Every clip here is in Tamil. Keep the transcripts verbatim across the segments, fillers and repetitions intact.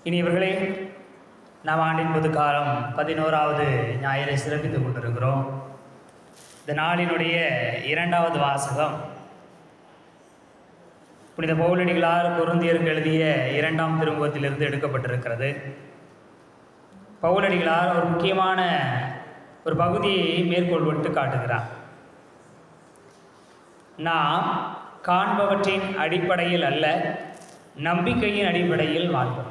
இனியவர்களே, நாம் ஆண்டின் பொது காலம் பதினோராவது ஞாயிறை சிறப்பித்துக் கொண்டிருக்கிறோம். இந்த நாளினுடைய இரண்டாவது வாசகம் புனித பவுலடிகளார் கொரிந்தியருக்கு எழுதிய இரண்டாம் திருமுகத்திலிருந்து எடுக்கப்பட்டிருக்கிறது. பவுலடிகளார் ஒரு முக்கியமான ஒரு பகுதியை மேற்கோள் விட்டு காட்டுகிறார். நாம் காண்பவற்றின் அடிப்படையில் அல்ல, நம்பிக்கையின் அடிப்படையில் வாழ்வோம்.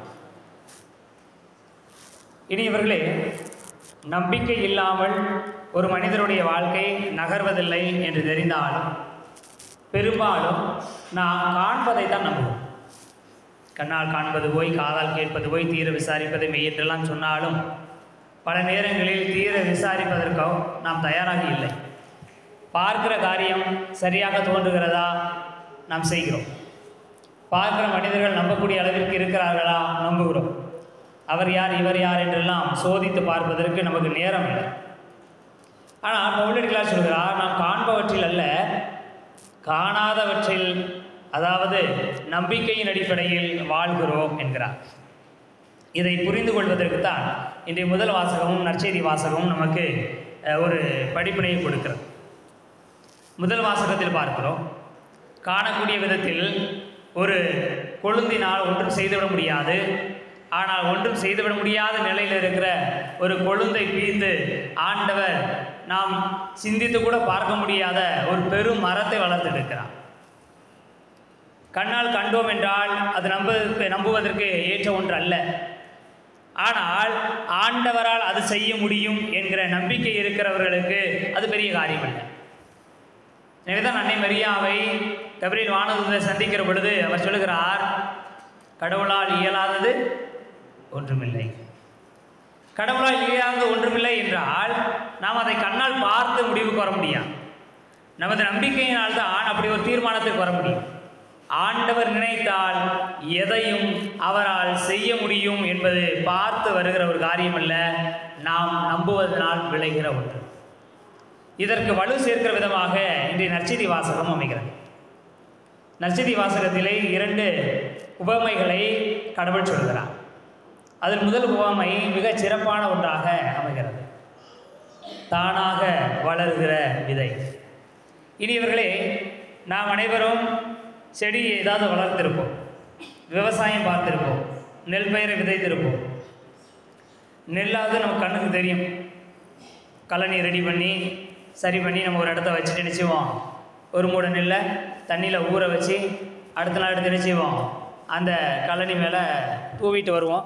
இனியவர்களே, நம்பிக்கை இல்லாமல் ஒரு மனிதனுடைய வாழ்க்கை நகர்வதில்லை என்று தெரிந்தாலும் பெரும்பாலும் நாம் காண்பதை தான் நம்புவோம். கண்ணால் காண்பது போய் காதால் கேட்பது போய் தீர விசாரிப்பதை மெய் என்றெல்லாம் சொன்னாலும் பல நேரங்களில் தீர விசாரிப்பதற்கோ நாம் தயாராக இல்லை. பார்க்கிற காரியம் சரியாக தோன்றுகிறதா நாம் செய்கிறோம். பார்க்கிற மனிதர்கள் நம்பக்கூடிய அளவிற்கு இருக்கிறார்களா நம்புகிறோம். அவர் யார் இவர் யார் என்றெல்லாம் சோதித்து பார்ப்பதற்கு நமக்கு நேரம் இல்லை. ஆனால் பவுலடிகளார் சொல்கிறார், நாம் காண்பவற்றில் அல்ல காணாதவற்றில், அதாவது நம்பிக்கையின் அடிப்படையில் வாழ்கிறோம் என்கிறார். இதை புரிந்து கொள்வதற்கு தான் இன்றைய முதல் வாசகமும் நற்செய்தி வாசகமும் நமக்கு ஒரு படிப்பினையை கொடுக்கிறது. முதல் வாசகத்தில் பார்க்கிறோம், காணக்கூடிய விதத்தில் ஒரு கொழுந்தினால் ஒன்றும் செய்துவிட முடியாது, ஆனால் ஒன்றும் செய்துவிட முடியாத நிலையில் இருக்கிற ஒரு கொழுந்தை பீத்து ஆண்டவர் நாம் சிந்தித்து கூட பார்க்க முடியாத ஒரு பெரும் மரத்தை வளர்த்தெடுக்கிறார். கண்ணால் கண்டோம் என்றால் அது நம்புவதற்கு நம்புவதற்கு ஏற்ற ஒன்று அல்ல. ஆனால் ஆண்டவரால் அது செய்ய முடியும் என்கிற நம்பிக்கை இருக்கிறவர்களுக்கு அது பெரிய காரியம் அல்ல. எனவேதான் அன்னை மரியாவை கபிரியேல் வானதூதர் சந்திக்கிற பொழுது அவர் சொல்லுகிறார், கடவுளால் இயலாதது ஒன்றுமில்லை. கடவுளால் இயலாதது ஒன்றுமில்லை என்றால் நாம் அதை கண்ணால் பார்த்து முடிவுக்கு வர முடியாது. நமது நம்பிக்கையினால் தான் அப்படி ஒரு தீர்மானத்துக்கு வர முடியும். ஆண்டவர் நினைத்தால் எதையும் அவரால் செய்ய முடியும் என்பது பார்த்து வருகிற ஒரு காரியம் அல்ல, நாம் நம்புவதனால் விளைகிற ஒன்று. இதற்கு வலு சேர்க்கிற விதமாக இன்றைய நற்செய்தி வாசகம் அமைகிறது. நற்செய்தி வாசகத்திலே இரண்டு உவமைகளை கடவுள் சொல்கிறார். அதில் முதல் உவமை மிகச் சிறப்பான ஒன்றாக அமைகிறது, தானாக வளர்கிற விதை. இனியவர்களே, நாம் அனைவரும் செடி ஏதாவது வளர்த்திருப்போம், விவசாயம் பார்த்திருப்போம், நெல் பயிரை விதைத்திருப்போம். நெல்லாவது நம்ம கண்ணுக்கு தெரியும். கழனி ரெடி பண்ணி சரி பண்ணி நம்ம ஒரு இடத்த வச்சுட்டு நினச்சிவோம், ஒரு மூட நெல்லை தண்ணியில் ஊற வச்சு அடுத்த நாள் எடுத்து நினச்சிவோம் அந்த கழனி மேலே தூவிட்டு வருவோம்.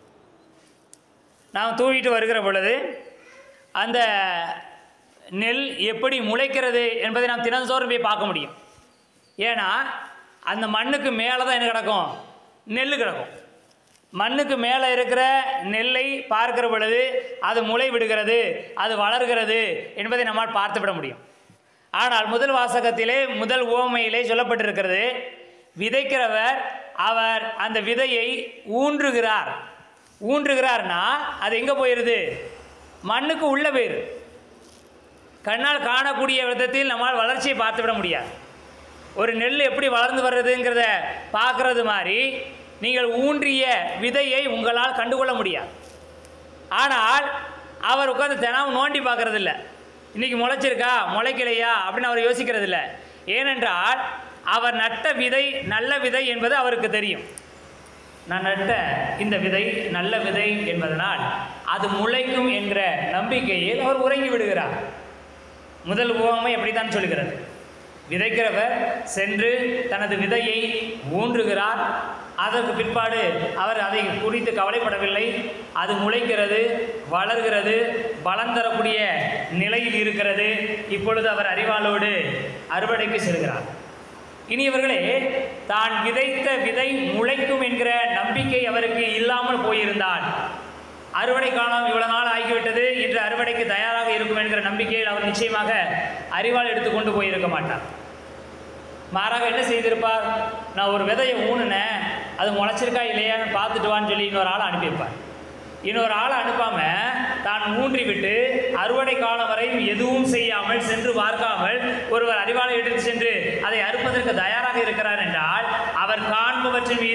நாம் தூவிட்டு வருகிற பொழுது அந்த நெல் எப்படி முளைக்கிறது என்பதை நாம் தினந்தோறும் போய் பார்க்க முடியும். ஏன்னா அந்த மண்ணுக்கு மேலே தான் என்ன கிடக்கும், நெல் கிடக்கும். மண்ணுக்கு மேலே இருக்கிற நெல்லை பார்க்கிற பொழுது அது முளை விடுகிறது, அது வளர்கிறது என்பதை நம்மால் பார்த்து விட முடியும். ஆனால் முதல் வாசகத்திலே முதல் உவமையிலே சொல்லப்பட்டிருக்கிறது, விதைக்கிறவர் அவர் அந்த விதையை ஊன்றுகிறார். ஊன்றுகிறார்னா அது எங்கே போயிடுது, மண்ணுக்கு உள்ள போயிரு. கண்ணால் காணக்கூடிய விதத்தில் நம்மால் வளர்ச்சியை பார்த்து விட முடியாது. ஒரு நெல் எப்படி வளர்ந்து வர்றதுங்கிறத பார்க்குறது மாதிரி நீங்கள் ஊன்றிய விதையை உங்களால் கண்டுகொள்ள முடியாது. ஆனால் அவர் உட்காந்து தினமும் நோண்டி பார்க்கறது இல்லை, இன்றைக்கி முளைச்சிருக்கா முளைக்கலையா அப்படின்னு அவர் யோசிக்கிறது இல்லை. ஏனென்றால் அவர் நட்ட விதை நல்ல விதை என்பது அவருக்கு தெரியும். நான் நட்ட இந்த விதை நல்ல விதை என்பதனால் அது முளைக்கும் என்கிற நம்பிக்கையில் அவர் உறங்கி விடுகிறார். முதல் உவமை அப்படித்தான் சொல்கிறது. விதைக்கிறவர் சென்று தனது விதையை ஊன்றுகிறார். அதற்கு பிற்பாடு அவர் அதை குறித்து கவலைப்படவில்லை. அது முளைக்கிறது, வளர்கிறது, பலன் தரக்கூடிய நிலையில் இருக்கிறது. இப்பொழுது அவர் அறிவாளோடு அறுவடைக்கு செல்கிறார். இனியவர்களே, தான் விதைத்த விதை முளைக்கும் என்கிற நம்பிக்கை அவருக்கு இல்லாமல் போயிருந்தால், அறுவடை காலம் இவ்வளவு நாள் ஆகிவிட்டது, இன்று அறுவடைக்கு தயாராக இருக்கும் என்கிற நம்பிக்கையில் அவர் நிச்சயமாக அறிவால் எடுத்துக்கொண்டு போயிருக்க மாட்டார். மாறாக என்ன செய்திருப்பார், நான் ஒரு விதையை ஊனுனேன், அது முளைச்சிருக்கா இல்லையான்னு பார்த்துட்டு வான்னு சொல்லி இன்னொரு ஆளை அனுப்பியிருப்பார். இன்னொரு ஆளை அனுப்பாமல் தான் ஊன்றி விட்டு அறுவடை காலம் வரை எதுவும் செய்யாமல் சென்று பார்க்காமல் ஒருவர் அறிவாளை எடுத்து சென்று அதை அறுப்பதற்கு தயாராக இருக்கிறார் என்றால் அவர் காண்பவற்றின் மீது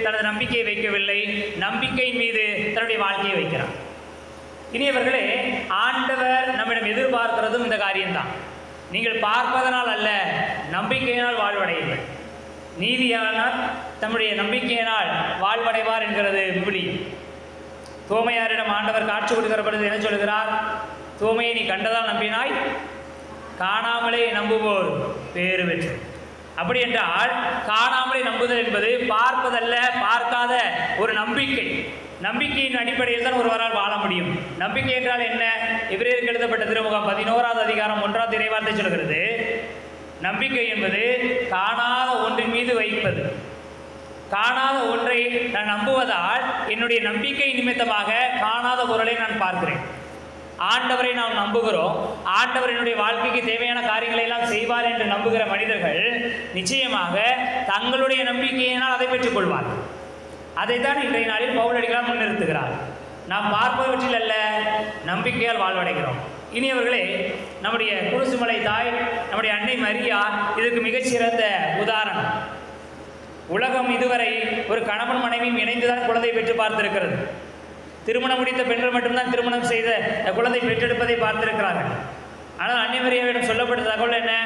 தனது நம்பிக்கையை வைக்கவில்லை, நம்பிக்கையின் மீது தன்னுடைய வாழ்க்கையை வைக்கிறார். இனியவர்களே, ஆண்டவர் நம்மிடம் எதிர்பார்க்கிறதும் இந்த காரியம்தான். நீங்கள் பார்ப்பதனால் அல்ல, நம்பிக்கையினால் வாழ்வடையுங்கள். நீதியானால் தம்முடைய நம்பிக்கையினால் வாழ்வடைவார் என்கிறது விவிலியம். தோமையாரிடம் ஆண்டவர் காட்சி கொடுக்கிற பொழுது என்ன சொல்கிறார்? தோமையை நீ கண்டதால் நம்பினாய், காணாமலே நம்புவோர் பேறு பெற்று. அப்படி என்றால் காணாமலே நம்புதல் என்பது பார்ப்பதல்ல, பார்க்காத ஒரு நம்பிக்கை. நம்பிக்கையின் அடிப்படையில் தான் ஒருவரால் வாழ முடியும். நம்பிக்கை என்றால் என்ன? எபிரேயருக்கு எழுதப்பட்ட திருமுகம் பதினோராவது அதிகாரம் ஒன்றாவது இறைவார்த்தை சொல்கிறது, நம்பிக்கை என்பது காணாத ஒன்றின் மீது வைப்பது. காணாத ஒன்றை நான் நம்புவதால் என்னுடைய நம்பிக்கை நிமித்தமாக காணாத பொருளை நான் பார்க்கிறேன். ஆண்டவரை நாம் நம்புகிறோம், ஆண்டவர் என்னுடைய வாழ்க்கைக்கு தேவையான காரியங்களை எல்லாம் செய்வார் என்று நம்புகிற மனிதர்கள் நிச்சயமாக தங்களுடைய நம்பிக்கையினால் அதை பெற்றுக் கொள்வார்கள். அதைத்தான் இன்றைய நாளில் பவுலடிகளார் முன்னிறுத்துகிறார். நாம் பார்ப்பவற்றில் அல்ல, நம்பிக்கையால் வாழ்வடைகிறோம். இனியவர்களே, நம்முடைய குருசுமலை தாய், நம்முடைய அன்னை மரியா இதற்கு மிகச்சிறந்த உதாரணம். உலகம் இதுவரை ஒரு கணவன் மனைவியும் இணைந்துதான் குழந்தை பெற்று பார்த்திருக்கிறது. திருமணம் முடித்த பெண்கள் மட்டும்தான் திருமணம் செய்த குழந்தை பெற்றெடுப்பதை பார்த்திருக்கிறார்கள். ஆனால் அன்னை மரியாவிடம் சொல்லப்பட்ட தகவல் என்ன?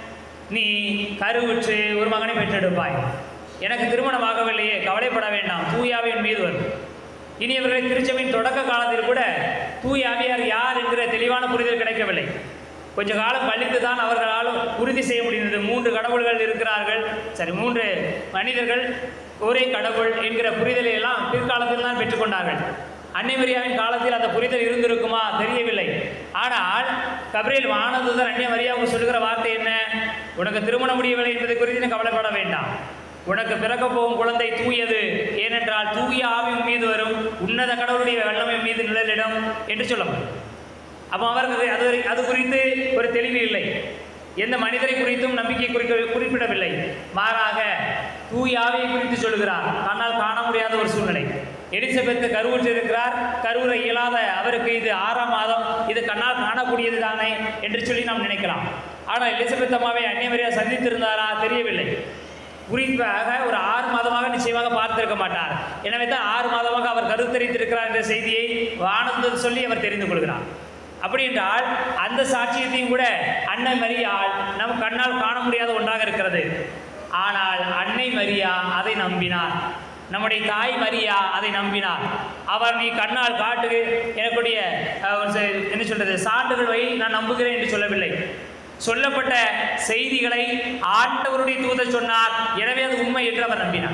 நீ கருவுற்று ஒரு மகனை பெற்றெடுப்பாய். எனக்கு திருமணம் ஆகவில்லையே, கவலைப்பட வேண்டாம், தூயாவின் மீது வரும். இனியவர்களை திருச்சபையின் தொடக்க காலத்தில் கூட தூயாவியார் யார் என்கிற தெளிவான புரிதல் கிடைக்கவில்லை. கொஞ்ச காலம் கழித்து தான் அவர்களாலும் உறுதி செய்ய முடிந்தது. மூன்று கடவுள்கள் இருக்கிறார்கள், சரி மூன்று மனிதர்கள் ஒரே கடவுள் என்கிற புரிதலை எல்லாம் பிற்காலத்தில் தான் பெற்றுக்கொண்டார்கள். அன்னை மரியாவின் காலத்தில் அந்த புரிதல் இருந்திருக்குமா தெரியவில்லை. ஆனால் கபிரியேல் வானதூதர் அன்னை மரியாவுக்கு சொல்லுகிற வார்த்தை என்ன? உனக்கு திருமணம் முடியவில்லை என்பதை குறித்து கவலைப்பட வேண்டாம், உனக்கு பிறக்க போகும் குழந்தை தூயது, ஏனென்றால் தூய ஆவின் மீது வரும், உன்னத கடவுளுடைய வல்லமை மீது நிழலிடும் என்று சொல்லப்படும். அப்போ அவருக்கு அது அது குறித்து ஒரு தெளிவு இல்லை. எந்த மனிதரை குறித்தும் நம்பிக்கை குறிக்க குறிப்பிடவில்லை. மாறாக தூயாவை குறித்து சொல்கிறார். ஆனால் காண முடியாத ஒரு சூழ்நிலை. எலிசபெத்து கருவுற்று இருக்கிறார், கருவுற இயலாத அவருக்கு இது ஆறாம் மாதம், இது கண்ணால் காணக்கூடியது தானே என்று சொல்லி நாம் நினைக்கலாம். ஆனால் எலிசபெத் அம்மாவை அன்னை மரியா சந்தித்திருந்தாரா தெரியவில்லை. குறிப்பாக ஒரு ஆறு மாதமாக நிச்சயமாக பார்த்திருக்க மாட்டார். எனவே தான் ஆறு மாதமாக அவர் கருத்தரித்திருக்கிறார் என்ற செய்தியை வானதூதர் சொல்லி அவர் தெரிந்து கொள்கிறார். அப்படி என்றால் அந்த சாட்சியத்தையும் கூட அன்னை மரியாள் நம் கண்ணால் காண முடியாத ஒன்றாக இருக்கிறது. ஆனால் அன்னை மரியா அதை நம்பினார். நம்முடைய தாய் மரியா அதை நம்பினார். அவர் நீ கண்ணால் காட்டு எனக்குடைய என்ன சொல்றது சான்றுகள் வை, நான் நம்புகிறேன் என்று சொல்லவில்லை. சொல்லப்பட்ட செய்திகளை ஆண்டவருடைய தூதர் சொன்னார், எனவே அது உண்மை என்று அவர் நம்பினார்.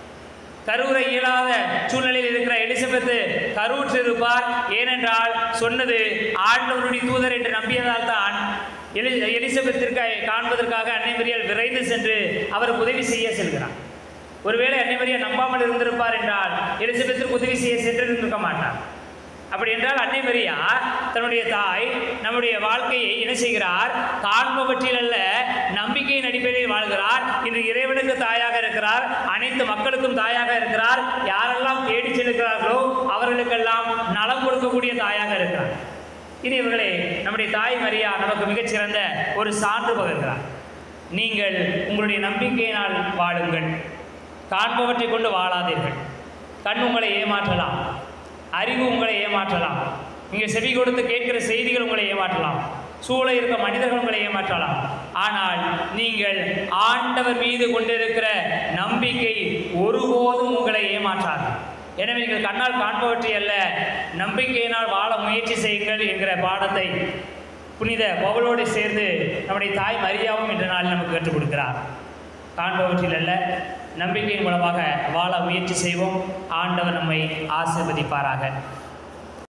கருவுற இயலாத சூழ்நிலையில் இருக்கிற எலிசபெத்து கருவுற்று இருப்பார், ஏனென்றால் சொன்னது ஆண்டவருடைய தூதர் என்று நம்பியதால் தான் எலி எலிசபெத்திற்கு காண்பதற்காக அன்னை மரியாள் விரைந்து சென்று அவருக்கு உதவி செய்ய செல்கிறார். ஒருவேளை அன்னை மரியா நம்பாமல் இருந்திருப்பார் என்றால் எலிசபெத்திற்கு உதவி செய்ய சென்றிருந்திருக்க மாட்டார். அப்படி என்றால் அன்னை மரியா தன்னுடைய தாய் நம்முடைய வாழ்க்கையை என்ன செய்கிறார்? காண்பவற்றில் அல்ல, நம்பிக்கையின் அடிப்படையில் வாழ்கிறார். இன்று இறைவனுக்கு தாயாக இருக்கிறார், அனைத்து மக்களுக்கும் தாயாக இருக்கிறார். யாரெல்லாம் தேடி செல்கிறார்களோ அவர்களுக்கெல்லாம் நலம் கொடுக்கக்கூடிய தாயாக இருக்கிறார். இனி இவர்களே, நம்முடைய தாய் மரியா நமக்கு மிகச்சிறந்த ஒரு சான்று பகர்கிறார். நீங்கள் உங்களுடைய நம்பிக்கையினால் வாழுங்கள், காண்பவற்றை கொண்டு வாழாதீர்கள். கண் உங்களை ஏமாற்றலாம், அறிவு உங்களை ஏமாற்றலாம், நீங்கள் செவி கொடுத்து கேட்கிற செய்திகள் உங்களை ஏமாற்றலாம், சூழ இருக்க மனிதர்கள் உங்களை ஏமாற்றலாம். ஆனால் நீங்கள் ஆண்டவர் மீது கொண்டிருக்கிற நம்பிக்கை ஒருபோதும் உங்களை ஏமாற்றாது. எனவே நீங்கள் கண்ணால் காண்பவற்றை அல்ல, நம்பிக்கையினால் வாழ முயற்சி செய்யுங்கள் என்கிற பாடத்தை புனித பவுலோடு சேர்ந்து நம்முடைய தாய் மரியாவும் இன்ற நாளில் நமக்கு கற்றுக் கொடுக்கிறார். காண்பவற்றில் அல்ல, நம்பிக்கையின் மூலமாக வாழ முயற்சி செய்வோம். ஆண்டவர் நம்மை ஆசீர்வதிப்பாராக.